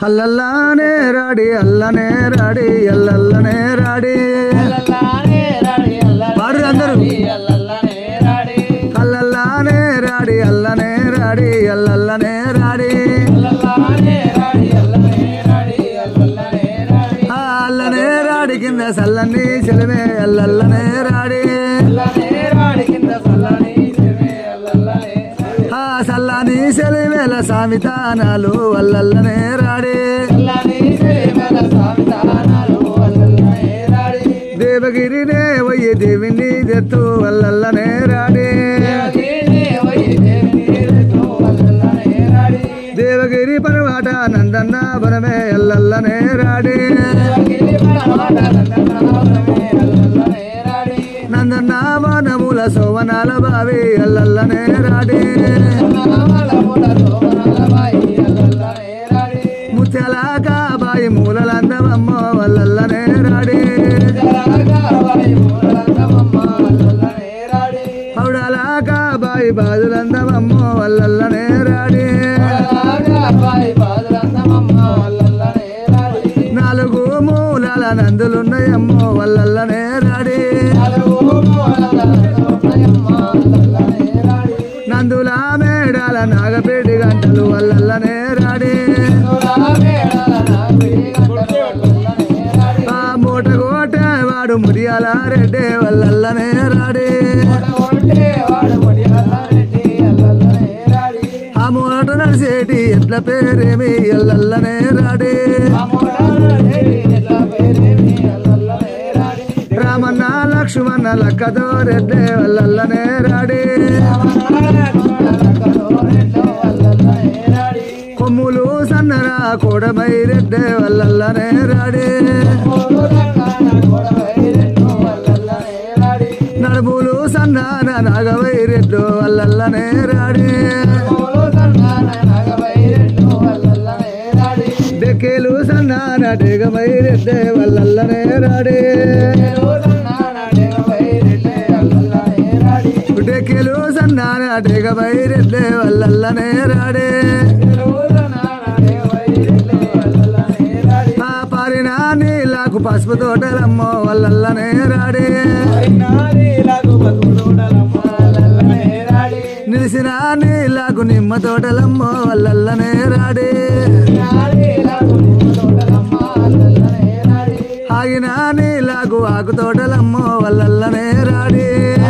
అల్లల్లానే రాడి అల్లనే రాడి అల్లల్లనే రాడి పాడు అందరూ అల్లల్లానే రాడి అల్లనే రాడి అల్లల్లనే రాడి అల్లనే రాడి కింద సల్లన్ని చెలిమే అల్లల్లనే రాడి సల్లాని సెలిమేల సామితానాలు అల్లల్లనే రాడి దేవగిరినే వయ్యి దేవిని తెత్తు అల్లల్లనే రాడి దేవగిరి పర్వాట నందన్న వనమే అల్లల్లనే రాడి నందన్న వనముల సోవనాల బావి అల్లల్లనే రాడి ముత్యాల బాయి మూలలందమమ్మ అల్లల్లనే రాడి పౌడాల బాయి బాదులందమమ్మ అల్లల్లనే రాడి నాలుగు మూలాల నందులున్నాయమ్మో వల్లల్లనే రాడి నందుల మేడాల నాగపేటి గంటలు వల్లల్లనే రాడి ఆ మూట కోటే వాడు మురియాల రెడ్డే వల్లల్లనే రాడి ఆ మూట నడిసేటి ఎట్ల పేరేమి అల్లల్లనే రాడి రామన్న లక్ష్మణ లక్కతో రెడ్డే వల్లల్లనే రాడి కొమ్ములు సన్నరా కోడమై రెడ్డే వల్లల్లనే రాడి నడుములు సన్నాన నాగవై రెడ్డు వల్లల్లనే రాడి డెక్కేలు సన్నాన డేగమై రెడ్డే వల్లల్లనే రాడి డెక్కేలు సన్నాన డేగమై రెడ్డే వల్లల్లనే రాడి పారిన నీలాకు పసుపు తోటలమ్మో వల్లల్లనే రాడి నిలిసిన నీలాకు నిమ్మ తోటలమ్మో వల్లల్లనే రాడి ఆగిన నీలాకు ఆకు తోటలమ్మో వల్లల్లనే రాడి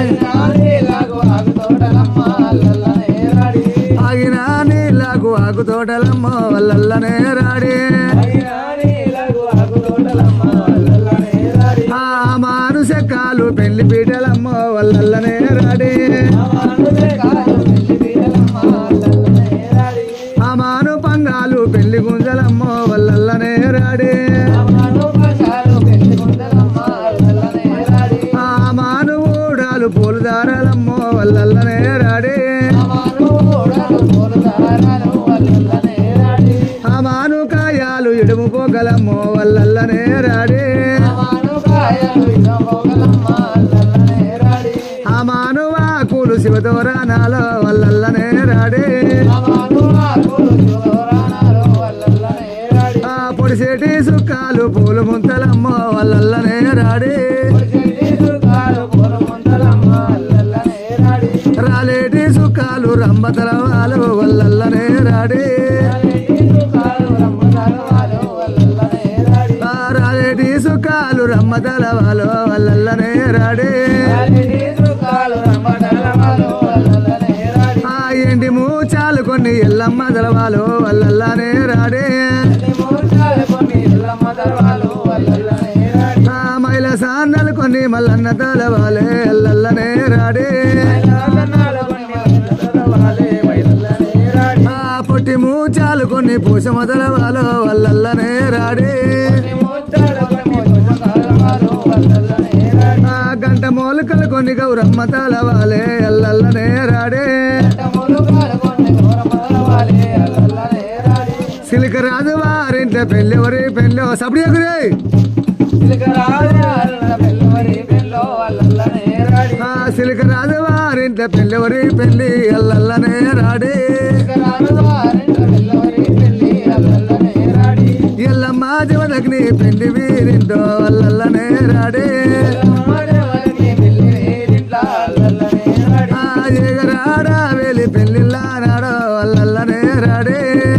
ఆగిన నీలాకు ఆకు తోటలమ్మో వల్లల్లనే రాడి ఆ మానుసెక్కాలు పెళ్లి పీటలమ్మో వల్లల్లనే రాడి ఆ మాను పంగాలు పెళ్లి గుంజలమ్మో వల్లల్లనే రాడి ఆ మాను ఊడాలు పూలదారాలమ్మో వల్లల్లనే రాడి ఆ మాను కాయాలు ఇడుము పోగలమ్మో వల్లల్లనే రాడి ఆ మాను ఆకులు శివతోరానాలో వల్లల్లనే రాడి ఆ పొడిసేటి సుక్కాలు పూలు ముంతలమ్మో వల్లల్లనే రాడి రాలేటి సుక్కాలు రంబతలవాలు వల్లల్లనే రాడి రాలేటి సుక్కాలు రమ్మతలవాలు వల్లల్లనే రాడి ఆ ఎండి మూచాలు కొన్ని ఎల్లమ్మ దళవాలు వల్లల్లనే రాడి ఆ మైల సాన్నలు కొన్ని మల్లన్న తలవాలే అల్లల్లనే రాడి ఆ పొట్టి మూచాలు కొన్ని పూస మొదలవాలు వల్లల్లనే రాడి ఆ గంట మూలకలు కొన్ని గౌరమ్మ తలవాలే అల్లల్లనే రాడి సిలిక రాజు వారింట పెళ్ళెవరి పెళ్ళో సపడి ఎగురే సిలిక రాజు వారింట పెళ్ళెవరి పెళ్ళి అల్లల్లనే రాడి పెళ్లి వీరింటో వల్లనే రాడే ఎగరాడా వేలి పెళ్లిలా నాడో వల్లనే రాడే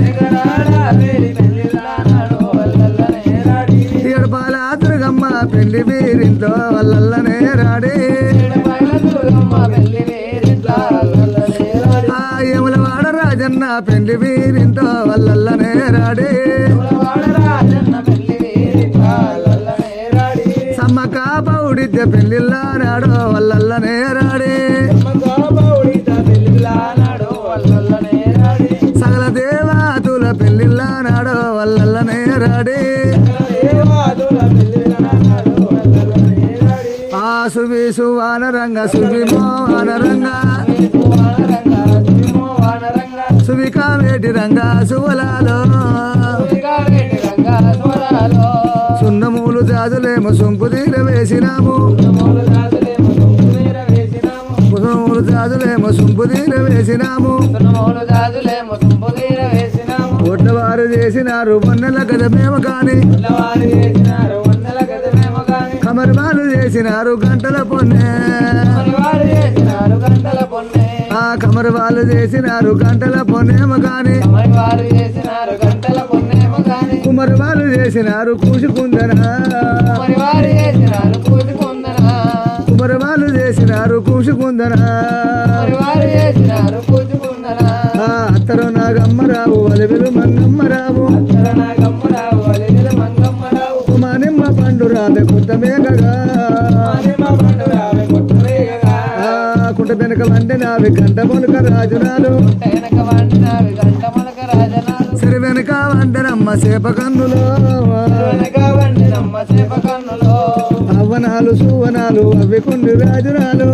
ఎడపాల దుర్గమ్మ పెళ్లి వీరింటో వల్లనే రాడే యములవాడ రాజన్న పెళ్లి వీరింటో వల్లనే రాడే సమ్మక పౌడిద్ద పెళ్లిలా నాడో వల్లనే రాడే సకల దేవాతుల పెళ్లిలా నాడో వల్లనే రాడే ఆ సువి సువానరంగ సువిమో వానరంగ సువికా వేటి రంగ సువలాలో సున్నమూలు జాజులేమో సొంపు తీర వేసినాము సున్నమూలు జాజులేమో సొంపు తీర వేసినాము ఒడ్లవారు చేసినారు మొన్నెల గదమేమో కాని కమర్వాలు చేసినారు గంటల పొన్నే ఆ కమర్వాలు చేసినారు గంటల పొన్నేమో కాని కుమర్వాలు చేసినారు కూసుకుందనా కుమర్వాలు చేసినారు కూసుకుందనా అత్తరు నాగమ్మరావు వలివిలు మంగమ్మరావు కుమానిమ్మ పండు రావే కొత్త మేఘగా కుంట వెనక వండి నావి గంట మొలక రాజునాలు సరి వెనక వండనమ్మ చేప కన్నులో అవ్వనాలు సువనాలు అవి కొన్ని రాజునాలు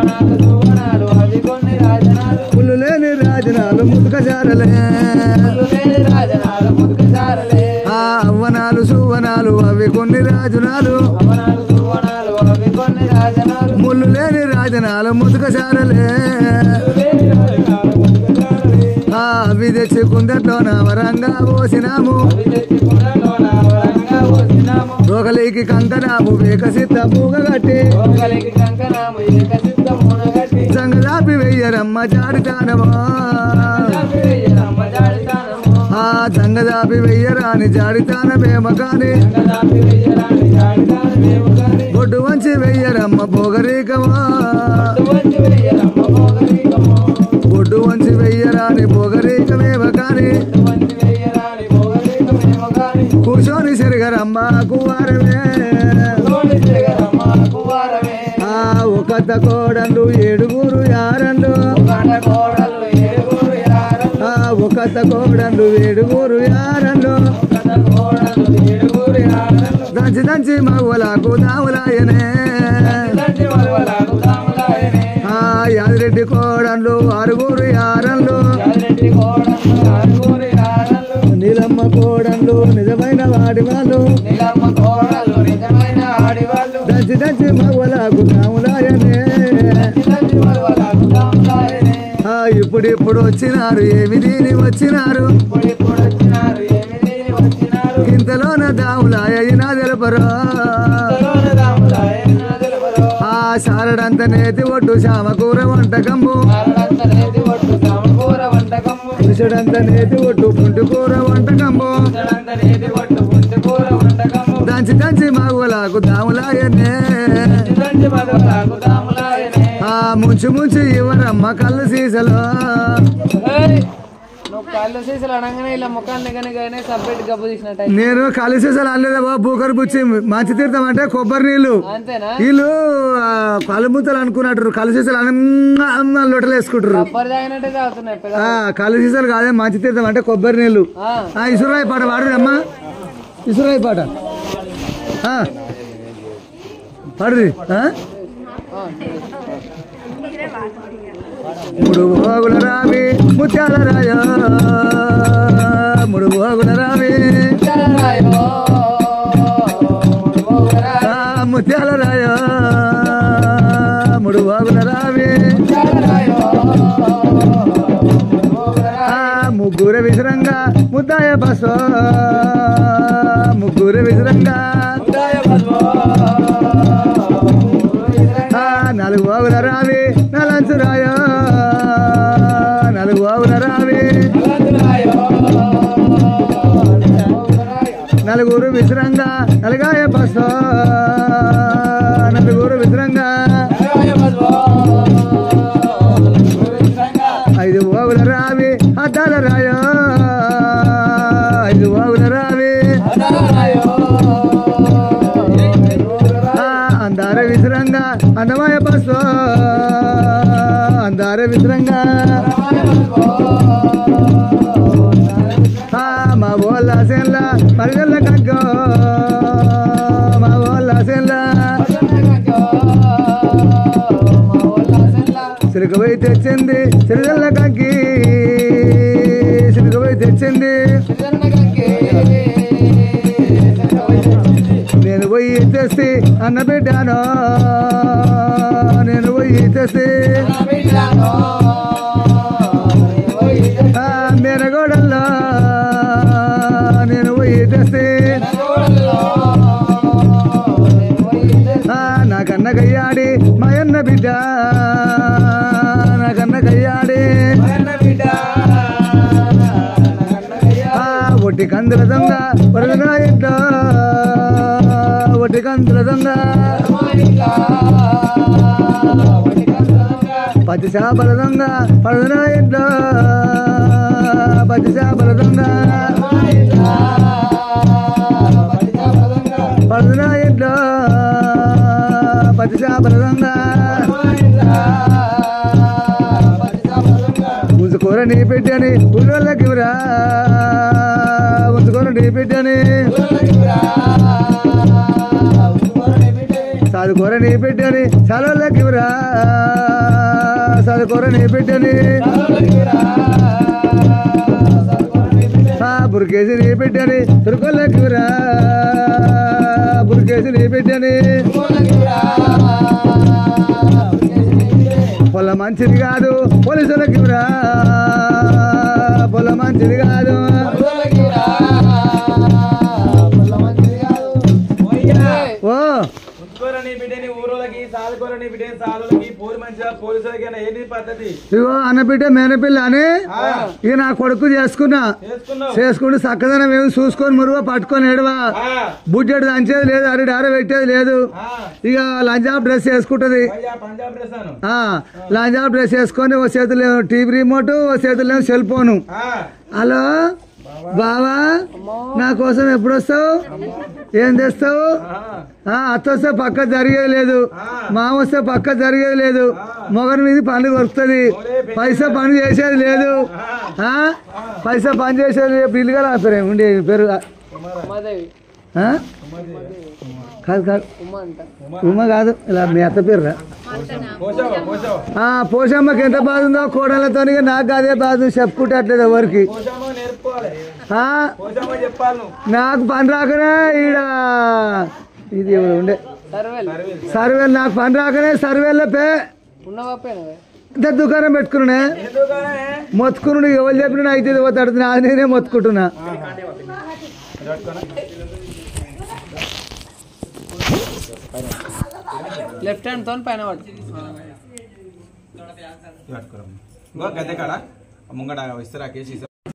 పుల్లు లేని రాజనాలు ముతుక జారలే ఆ అవ్వనాలు సువనాలు అవి కొన్ని రాజునాలు ముళ్ళు లేని రాజనాలు ముతుక జారలే అవి తెచ్చుకుందట్లో నా వరంగా పోసినాము రోగలికి కంకణాము వేకసిద్ధ మూగగట్టి సంగదాపి వెయ్యరమ్మ జాడితానమో ఆ సంగదాపి వెయ్యరాని జాడితానమేమ కాని బొడ్డు వంచి వెయ్యరమ్మ పోగరీకమో బొడ్డు వంచి వెయ్యరాని పోగరీకమేమ కాని కూర్చొని సిరగరమ్మ కువారమే ఆ ఒకత కోడళ్ళు ఏడుగురు యారండు ఆ ఒకత కోడళ్ళు ఏడుగురు యారండు దంచి దంచి మగవలకు దావులాయనే ఆ యాదిరెడ్డి కోడళ్ళు ఆరుగురు యారండు నీలమ్మ కోడళ్ళు నిజమైన వాడి వాళ్ళు దంచి దంచి మగవలకు దావులాయనే ఇప్పుడు వచ్చినారు ఏమి దీని వచ్చినారు ఇంతలోన దాములాయ నా తెలపరు ఆ సారడంత నేతి ఒట్టు శామకూర వంటకమ్ము పురుషుడంత నేతి ఒట్టు పుంటుకూర వంటకమ్ము దంచి దంచి మగవలకు దాములాయనే ఆ ముంచి ముంచి ఇవ్వరమ్మ కళ్ళు సీసలో నేను కళ్ళు సీసాలు అనలేదా బాబు పూకరు పుచ్చి మంచి తీర్థం అంటే కొబ్బరి నీళ్ళు వీళ్ళు కళ్ళు ముద్దలు అనుకున్నట్టు కళ్ళు సీసాలు అన్న లొటలు వేసుకుంటారు కళ్ళు సీసాలు కాదే మంచి తీర్థం అంటే కొబ్బరి నీళ్ళు ఇసురాయి పాట పాడురమ్మా ఇసురాయి పాట పాడురి మూడు భోగుల రావి ముత్యాల రాయ మూడు భోగుల రావి ముత్యాల రాయ మూడు భోగుల రావి ముగ్గురు విసరంగా ముద్దాయ బసో ముగ్గురు విసరంగా నలుగురు విశ్రంగా నలగాయ పస్వ నలుగురు విశ్రంగా ఐదు ఓగుల రావి అద్దాల రాయో ఐదు ఓగుల రావి అందార విశ్రంగా అందమాయ పస్వ అందార విశ్రంగా మా బోల్ల సెల్ల పరిగెల్ల కగ్గో మా బోల్ల సెల్ల సిరుకుపోయి తెచ్చింది సిరిగల్ల కగ్గి సిరుకుపోయి తెచ్చింది నేను పోయి తెస్తే అన్న పెట్టాను నేను పోయి తెస్తే మేనగోడల్లో నేను పోయి తెస్తే నాకన్న కయ్యాడి మాయన్న బిడ్డ నాకన్న కయ్యాడి ఒట్టి కందుల దొంగ వరదనా ఇంట్లో ఒట్టి కందుల దొంగ పచ్చి చేపల దొంగ పడదనా ఇంట్లో పచ్చి చేపల దొంగ పడదనా ఇంట్లో పచ్చి చేపల దొంగ ఉంచుకోర నీ బిడ్డని ఊళ్ళకివరా ఉంచుకోర నీ బిడ్డని చదువుకోర నీ బిడ్డని చలవల్లకివరా చదువుకోర నీ బిడ్డని బురికేసి నీ బిడ్డని తురుకోల్లకివరా బురికేసి నీ బిడ్డని పొల మంచిది కాదు పోలీసులకివరా పొల మంచిది కాదు ఓ ఇగో అన్నబిడ్డ మేనపిల్ల అని ఇక నా కొడుకు చేసుకుంటూ చక్కదనం ఏమి చూసుకొని మురుగు పట్టుకొని ఏడవా బుడ్జెడు దంచేది లేదు అరిడార పెట్టేది లేదు ఇక లంజాబ్ డ్రెస్ వేసుకుంటది లంజాబ్ డ్రెస్ వేసుకొని ఓ చేతులు టీవీ రిమోట్ ఓ చేతులు సెల్ ఫోను హలో బావా నా కోసం ఎప్పుడు వస్తావు ఏం తెస్తావు అత్త వస్తే పక్క జరిగేది లేదు మామ వస్తే పక్క జరిగేది లేదు మొగని మీద పని దొరుకుతుంది పైసా పని చేసేది లేదు పైసా పని చేసేది బిల్లుగా రాస్తారే ఉండే పేరు కాదు కాదు ఉమ్మ కాదు ఇలా మీ అత్త పేరు పోషమ్మకి ఎంత బాధ ఉందో కోడలతో నాకు అదే బాధ చెప్పుకుంటే అట్లేదు ఎవరికి నాకు పని రాకనే ఈడ ఇది ఎవరు ఉండే సర్వేలు నాకు పని రాకనే సర్వేలో దుకాణం పెట్టుకున్నా మొత్తుకున్నాడు ఎవరు చెప్పిన అయితే పోతాడు నేనే మొత్తుకుంటున్నా లెఫ్ట్ హ్యాండ్ తో పైన గద్దె కాడ ముంగడ ఇస్తారా కేసు